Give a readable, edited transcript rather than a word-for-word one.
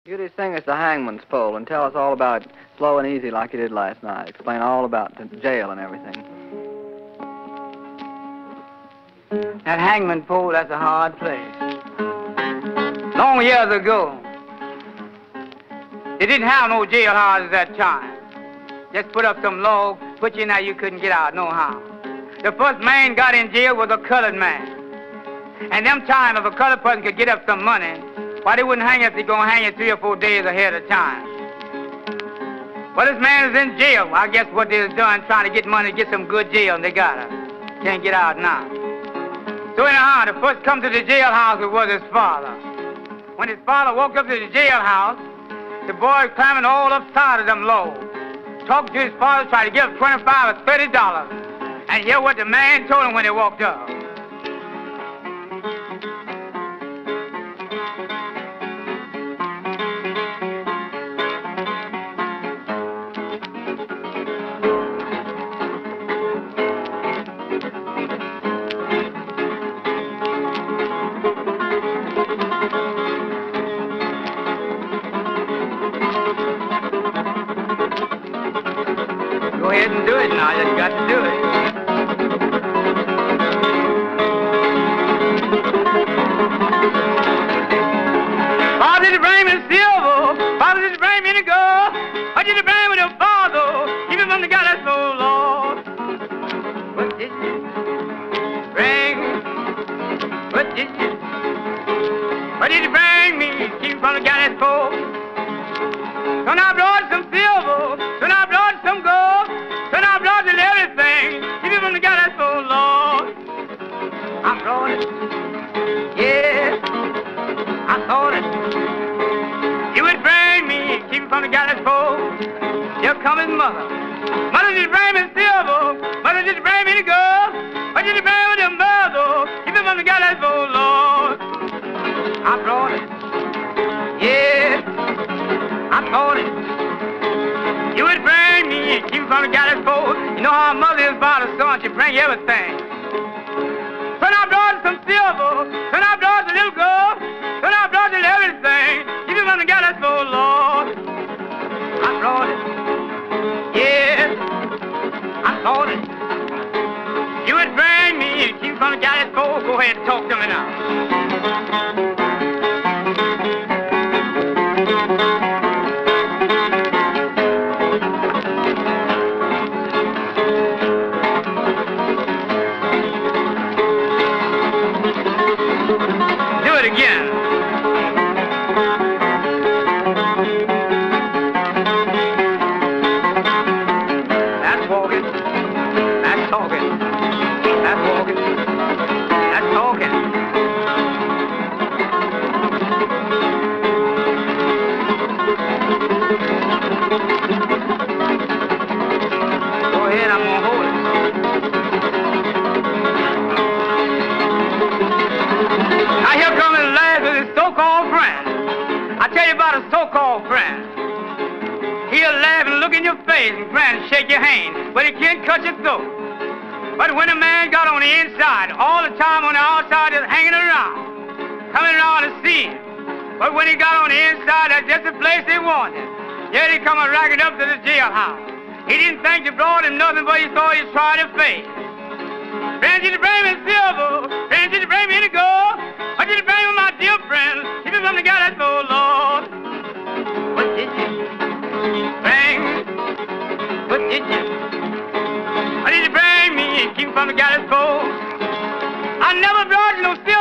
Beauty, sing us the hangman's pole and tell us all about Slow and Easy like you did last night. Explain all about the jail and everything. That hangman pole, that's a hard place. Long years ago, they didn't have no jailhouse at that time. Just put up some logs, put you in there, you couldn't get out no how. The first man got in jail was a colored man. And them time, if a colored person could get up some money, why they wouldn't hang you if they're going to hang you 3 or 4 days ahead of time. Well, this man is in jail. I guess what they're doing, trying to get money, get some good jail, and they got her. Can't get out now. So anyhow, the first come to the jailhouse was his father. When his father walked up to the jailhouse, the boy climbing all upside of them logs, talked to his father, tried to give him $25 or $30. And hear what the man told him when he walked up. Go ahead and do it now, you got to do it. Father, did you bring me the silver? Father, did you bring me the gold? What did you bring me the father? Keep him from the Gallis, oh Lord. What did you bring? What did you bring me? Keep him from the Gallis, oh. Son, I brought some silver. Son, I brought some gold. Son, I brought everything. Keep him from the Gallis, oh Lord. I brought it. Yeah, I thought it. You would bring me, keep him from the Gallis pole. Here come his mother. Mother, did you bring me silver? Mother, did you bring me the gold? What did you bring with your mother? Keep him from the Gallis pole, Lord. I brought it. Yeah, I thought it. You would bring me, keep him from the Gallis pole. You know how a mother is about a son, she bring you everything. Son, I brought some silver. Son, I brought the little gold. Son, I brought you everything. Keep him from the Gallis, oh Lord. I brought it. Yeah, I thought it. You would bring me, keep him from the Gallis, oh. Go ahead and talk to me now. Do it again. That's walking. That's talking. That's walking. That's talking. Go ahead, I'm gonna hold it. Now here comes his last with his so-called friend. I tell you about a so-called friend. He'll laugh and look in your face and grin and shake your hand, but he can't cut your throat. But when a man got on the inside, all the time on the outside just hanging around, coming around to see him. But when he got on the inside, that's just the place they wanted. Yet he come and ragged up to the jailhouse. He didn't think you brought him nothing, but he thought he'd try to face. Friend, did you bring me silver? Friend, did you bring me the gold? What did you bring me, my dear friend? Keep him from the Gallis, oh Lord. What did you bring? What did you? What did you bring me? Keep him from the Gallis, oh. I never brought you no silver.